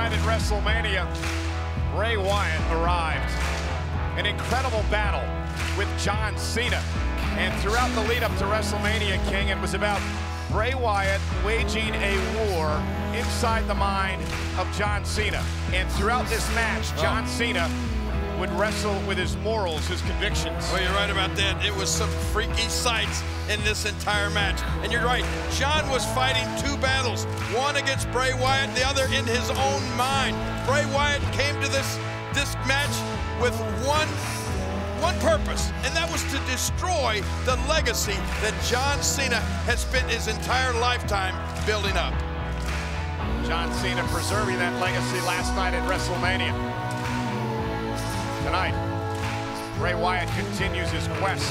night at WrestleMania, Bray Wyatt arrived. An incredible battle with John Cena. And throughout the lead up to WrestleMania, King, it was about Bray Wyatt waging a war inside the mind of John Cena. And throughout this match, John Cena would wrestle with his morals, his convictions. Well, you're right about that. It was some freaky sights in this entire match. And you're right, John was fighting two battles, one against Bray Wyatt, the other in his own mind. Bray Wyatt came to this match with one purpose, and that was to destroy the legacy that John Cena has spent his entire lifetime building up. John Cena preserving that legacy last night at WrestleMania. Tonight, Bray Wyatt continues his quest.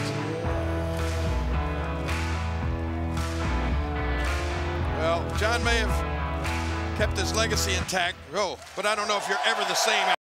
Well, John may have kept his legacy intact, but I don't know if you're ever the same